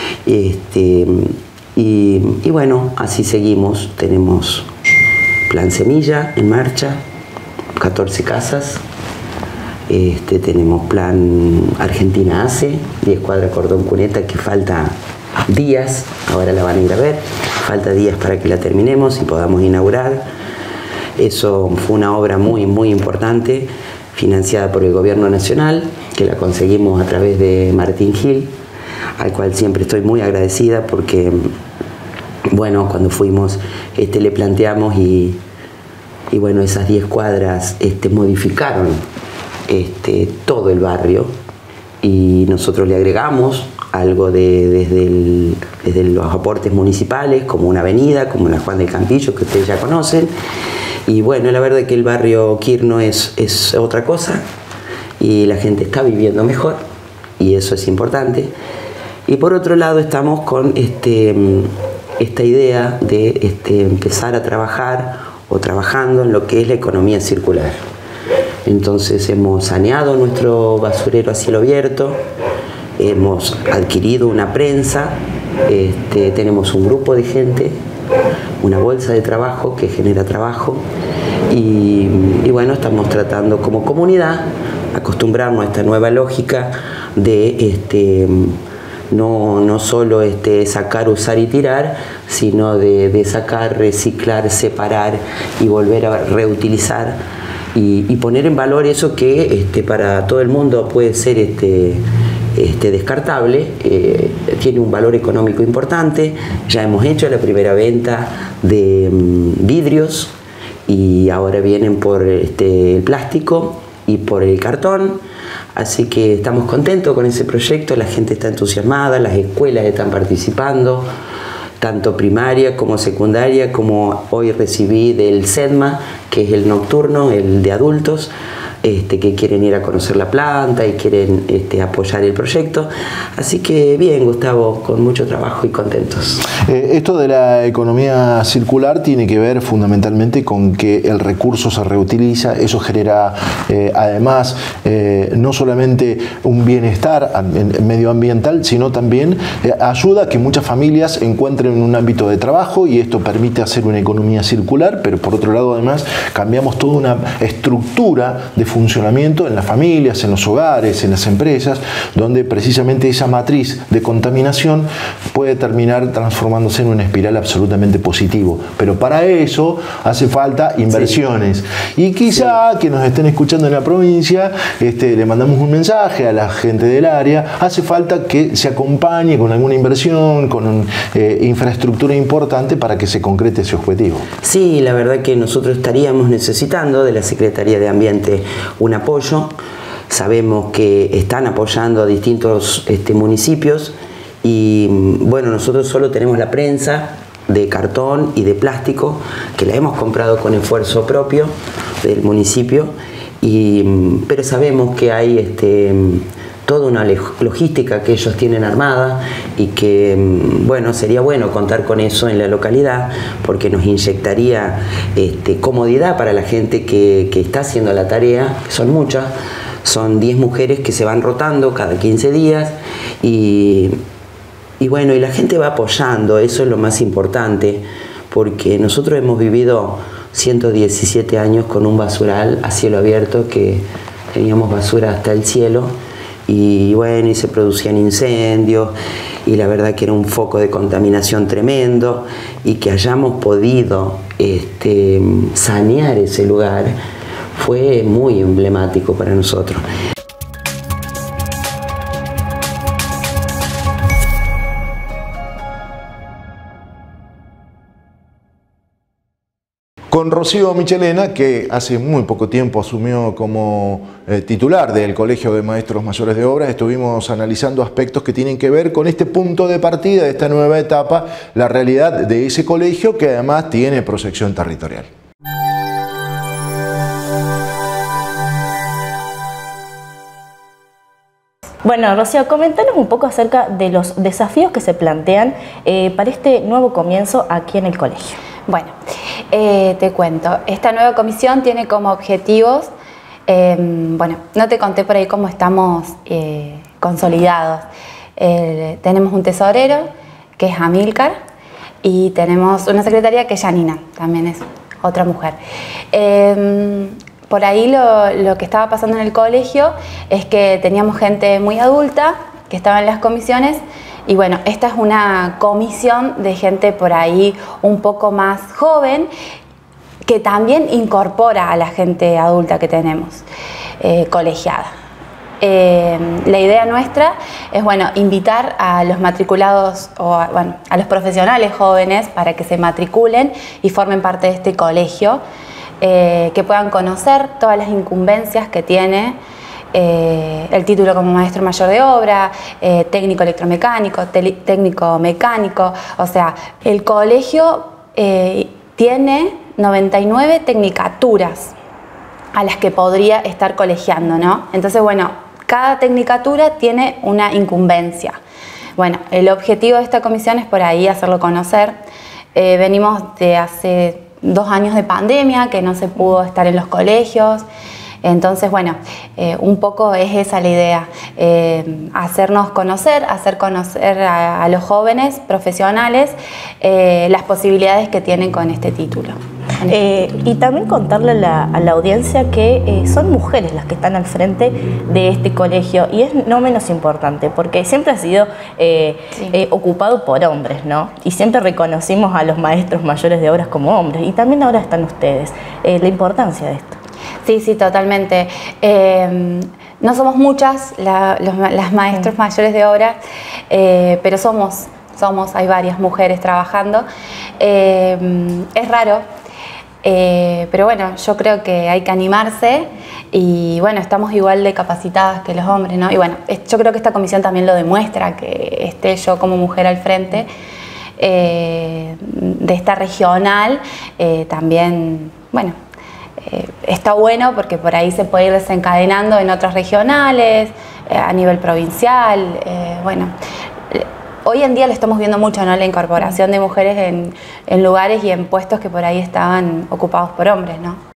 y bueno, así seguimos. Tenemos Plan Semilla en marcha, 14 casas. Tenemos Plan Argentina ACE, 10 cuadras cordón cuneta, que falta días, ahora la van a ir a ver, falta días para que la terminemos y podamos inaugurar. Eso fue una obra muy, muy importante, financiada por el Gobierno Nacional, que la conseguimos a través de Martín Gil, al cual siempre estoy muy agradecida, porque, bueno, cuando fuimos, le planteamos y bueno, esas 10 cuadras modificaron todo el barrio, y nosotros le agregamos algo desde los aportes municipales, como una avenida, como la Juan del Campillo, que ustedes ya conocen. Y bueno, la verdad es que el barrio Quirno es otra cosa, y la gente está viviendo mejor, y eso es importante. Y por otro lado estamos con esta idea de empezar a trabajar o trabajando en lo que es la economía circular. Entonces hemos saneado nuestro basurero a cielo abierto, hemos adquirido una prensa, tenemos un grupo de gente, una bolsa de trabajo que genera trabajo, y bueno, estamos tratando como comunidad acostumbrarnos a esta nueva lógica de no solo sacar, usar y tirar, sino de sacar, reciclar, separar y volver a reutilizar, y poner en valor eso que para todo el mundo puede ser descartable, tiene un valor económico importante. Ya hemos hecho la primera venta de vidrios, y ahora vienen por el plástico y por el cartón. Así que estamos contentos con ese proyecto, la gente está entusiasmada, las escuelas están participando, tanto primaria como secundaria, como hoy recibí del SEDMA, que es el nocturno, el de adultos, que quieren ir a conocer la planta y quieren apoyar el proyecto. Así que bien, Gustavo, con mucho trabajo y contentos. Esto de la economía circular tiene que ver fundamentalmente con que el recurso se reutiliza. Eso genera además no solamente un bienestar medioambiental, sino también ayuda a que muchas familias encuentren un ámbito de trabajo, y esto permite hacer una economía circular. Pero por otro lado, además, cambiamos toda una estructura de funcionamiento en las familias, en los hogares, en las empresas, donde precisamente esa matriz de contaminación puede terminar transformándose en una espiral absolutamente positivo. Pero para eso hace falta inversiones. Sí. Y quizá que nos estén escuchando en la provincia, le mandamos un mensaje a la gente del área, hace falta que se acompañe con alguna inversión, con infraestructura importante para que se concrete ese objetivo. Sí, la verdad que nosotros estaríamos necesitando de la Secretaría de Ambiente un apoyo. Sabemos que están apoyando a distintos municipios y bueno, nosotros solo tenemos la prensa de cartón y de plástico que la hemos comprado con esfuerzo propio del municipio, pero sabemos que hay toda una logística que ellos tienen armada y que bueno, sería bueno contar con eso en la localidad porque nos inyectaría comodidad para la gente que está haciendo la tarea, que son muchas, son 10 mujeres que se van rotando cada 15 días y bueno, y la gente va apoyando, eso es lo más importante, porque nosotros hemos vivido 117 años con un basural a cielo abierto, que teníamos basura hasta el cielo, y bueno, y se producían incendios, y la verdad que era un foco de contaminación tremendo, y que hayamos podido sanear ese lugar fue muy emblemático para nosotros. Con Rocío Michelena, que hace muy poco tiempo asumió como titular del Colegio de Maestros Mayores de Obras, estuvimos analizando aspectos que tienen que ver con este punto de partida de esta nueva etapa, la realidad de ese colegio que además tiene proyección territorial. Bueno, Rocío, comentanos un poco acerca de los desafíos que se plantean para este nuevo comienzo aquí en el colegio. Bueno, te cuento, esta nueva comisión tiene como objetivos, bueno, no te conté por ahí cómo estamos consolidados. Tenemos un tesorero, que es Amílcar, y tenemos una secretaria que es Janina, también es otra mujer. Por ahí lo que estaba pasando en el colegio es que teníamos gente muy adulta que estaba en las comisiones. Y bueno, esta es una comisión de gente por ahí un poco más joven que también incorpora a la gente adulta que tenemos colegiada. La idea nuestra es invitar a los matriculados o a los profesionales jóvenes para que se matriculen y formen parte de este colegio, que puedan conocer todas las incumbencias que tiene el título como maestro mayor de obra, técnico electromecánico, técnico mecánico. O sea, el colegio tiene 99 tecnicaturas a las que podría estar colegiando, ¿no? Entonces, bueno, cada tecnicatura tiene una incumbencia. Bueno, el objetivo de esta comisión es por ahí hacerlo conocer. Venimos de hace 2 años de pandemia que no se pudo estar en los colegios. Entonces, bueno, un poco es esa la idea, hacernos conocer, hacer conocer a los jóvenes profesionales las posibilidades que tienen con este título. Y también contarle a la audiencia que son mujeres las que están al frente de este colegio, y es no menos importante porque siempre ha sido ocupado por hombres, ¿no? Y siempre reconocimos a los maestros mayores de obras como hombres, y también ahora están ustedes. La importancia de esto. Sí, totalmente. No somos muchas las maestros mayores de obras, pero hay varias mujeres trabajando. Es raro, pero bueno, yo creo que hay que animarse y bueno, estamos igual de capacitadas que los hombres, ¿no? Y bueno, yo creo que esta comisión también lo demuestra, que esté yo como mujer al frente de esta regional, también, bueno, está bueno porque por ahí se puede ir desencadenando en otras regionales, a nivel provincial. Bueno, hoy en día lo estamos viendo mucho, ¿no? La incorporación de mujeres en lugares y en puestos que por ahí estaban ocupados por hombres, ¿no?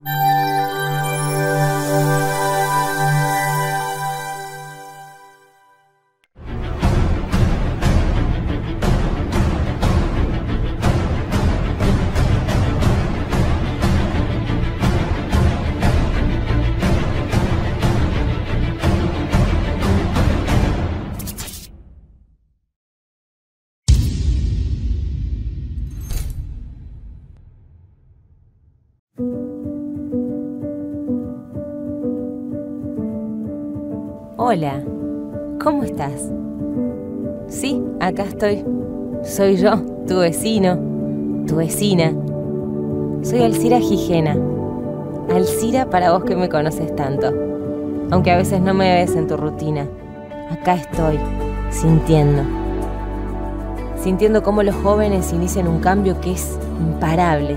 Hola, ¿cómo estás? Sí, acá estoy. Soy yo, tu vecino, tu vecina. Soy Alcira Gijena. Alcira para vos que me conoces tanto. Aunque a veces no me ves en tu rutina, acá estoy, sintiendo. Sintiendo cómo los jóvenes inician un cambio que es imparable.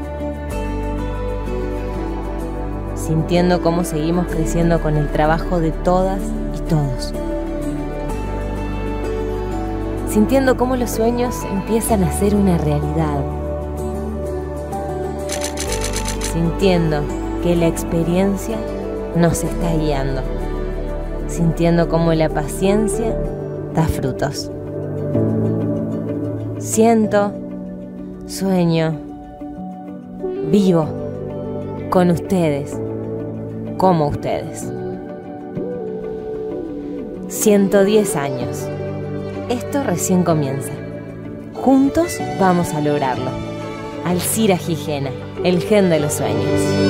Sintiendo cómo seguimos creciendo con el trabajo de todas y todos. Sintiendo cómo los sueños empiezan a ser una realidad. Sintiendo que la experiencia nos está guiando. Sintiendo cómo la paciencia da frutos. Siento, sueño, vivo con ustedes, como ustedes. 110 años. Esto recién comienza. Juntos vamos a lograrlo. Alcira Gijena, el gen de los sueños.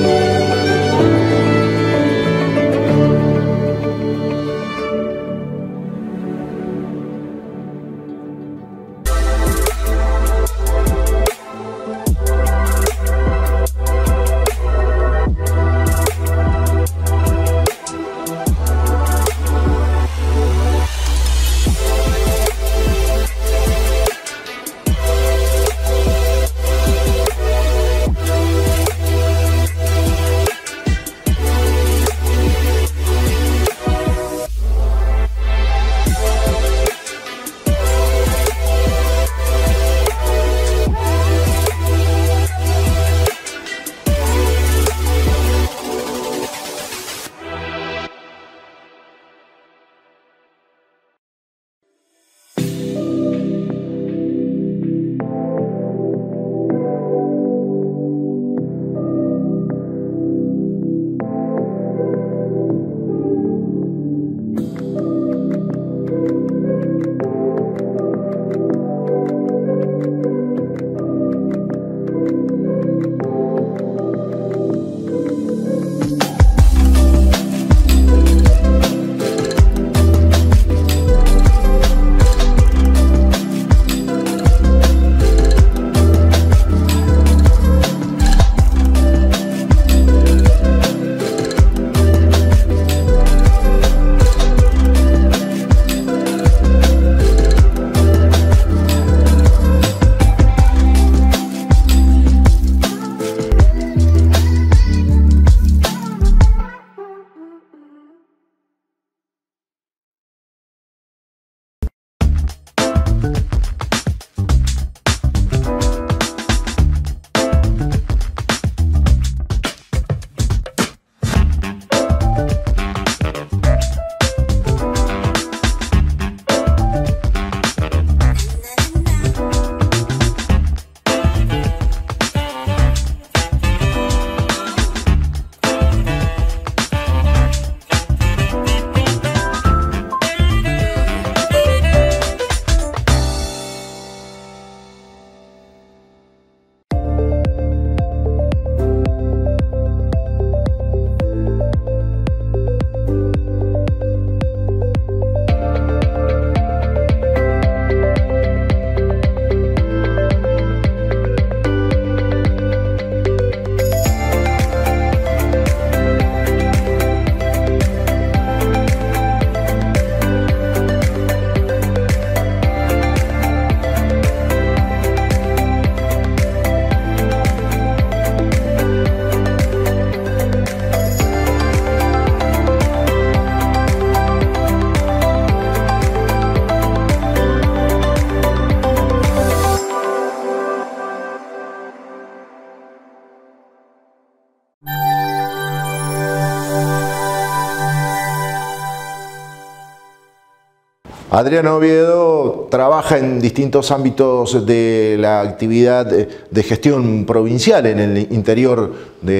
Adriana Oviedo trabaja en distintos ámbitos de la actividad de gestión provincial en el interior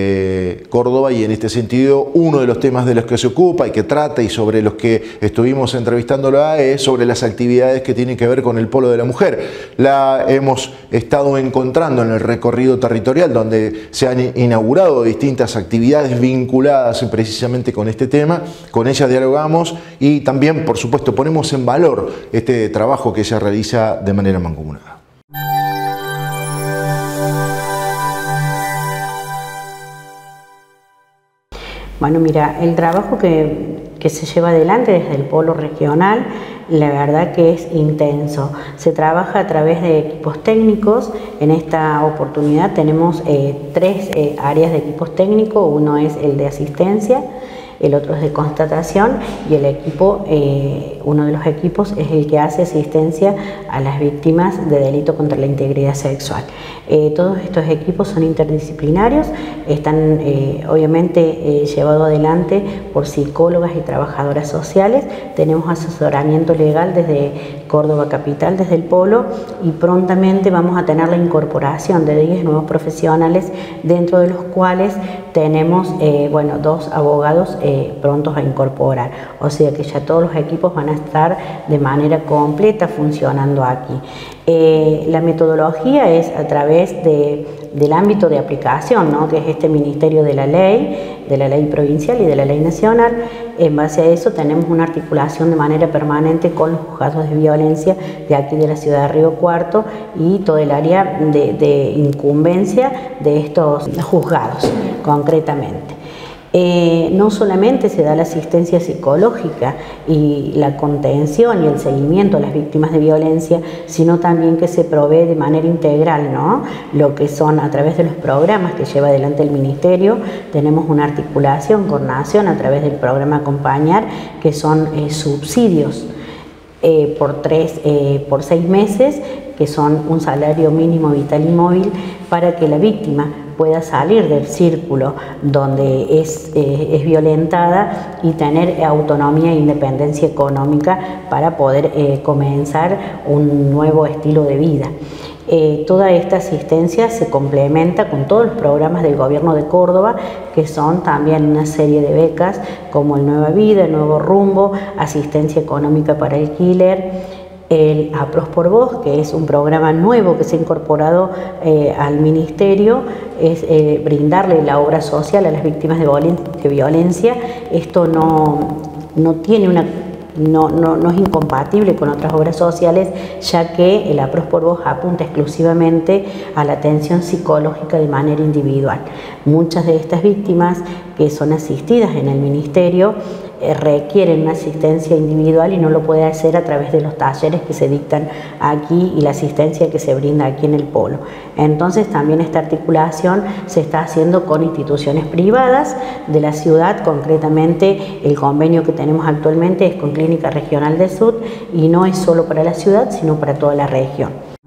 de Córdoba, y en este sentido uno de los temas de los que se ocupa y que trata y sobre los que estuvimos entrevistándola es sobre las actividades que tienen que ver con el Polo de la Mujer. La hemos estado encontrando en el recorrido territorial donde se han inaugurado distintas actividades vinculadas precisamente con este tema. Con ella dialogamos y también, por supuesto, ponemos en valor este trabajo que ella realiza de manera mancomunada. Bueno, mira, el trabajo que se lleva adelante desde el polo regional, la verdad que es intenso. Se trabaja a través de equipos técnicos. En esta oportunidad tenemos 3 áreas de equipos técnicos. Uno es el de asistencia, el otro es de constatación y el equipo, uno de los equipos es el que hace asistencia a las víctimas de delito contra la integridad sexual. Todos estos equipos son interdisciplinarios, están obviamente llevados adelante por psicólogas y trabajadoras sociales. Tenemos asesoramiento legal desde Córdoba Capital, desde el polo, y prontamente vamos a tener la incorporación de 10 nuevos profesionales, dentro de los cuales tenemos 2 abogados prontos a incorporar. O sea que ya todos los equipos van a estar de manera completa funcionando aquí. La metodología es a través del ámbito de aplicación, ¿no? Que es este Ministerio de la Ley Provincial y de la Ley Nacional. En base a eso tenemos una articulación de manera permanente con los juzgados de violencia de aquí de la ciudad de Río Cuarto y todo el área de incumbencia de estos juzgados concretamente. No solamente se da la asistencia psicológica y la contención y el seguimiento a las víctimas de violencia, sino también que se provee de manera integral, ¿no? Lo que son a través de los programas que lleva adelante el Ministerio. Tenemos una articulación, coordinación a través del programa Acompañar, que son subsidios por 6 meses, que son un salario mínimo vital y móvil, para que la víctima pueda salir del círculo donde es violentada y tener autonomía e independencia económica para poder comenzar un nuevo estilo de vida. Toda esta asistencia se complementa con todos los programas del Gobierno de Córdoba, que son también una serie de becas como el Nueva Vida, el Nuevo Rumbo, asistencia económica para alquiler, el Apros por Vos, que es un programa nuevo que se ha incorporado al Ministerio, es brindarle la obra social a las víctimas de violencia. Esto no tiene una... No es incompatible con otras obras sociales, ya que el Apros por Vos apunta exclusivamente a la atención psicológica de manera individual. Muchas de estas víctimas que son asistidas en el Ministerio requieren una asistencia individual y no lo puede hacer a través de los talleres que se dictan aquí y la asistencia que se brinda aquí en el polo. Entonces también esta articulación se está haciendo con instituciones privadas de la ciudad. Concretamente el convenio que tenemos actualmente es con Clínica Regional del Sur y no es solo para la ciudad, sino para toda la región.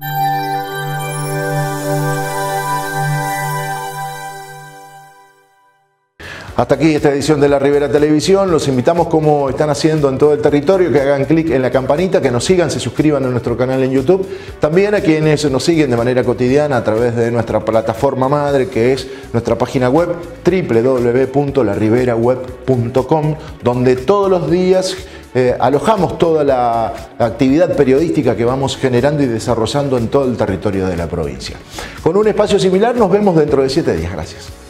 Hasta aquí esta edición de La Ribera Televisión. Los invitamos, como están haciendo en todo el territorio, que hagan clic en la campanita, que nos sigan, se suscriban a nuestro canal en YouTube. También a quienes nos siguen de manera cotidiana a través de nuestra plataforma madre, que es nuestra página web www.lariberaweb.com, donde todos los días alojamos toda la actividad periodística que vamos generando y desarrollando en todo el territorio de la provincia. Con un espacio similar nos vemos dentro de 7 días. Gracias.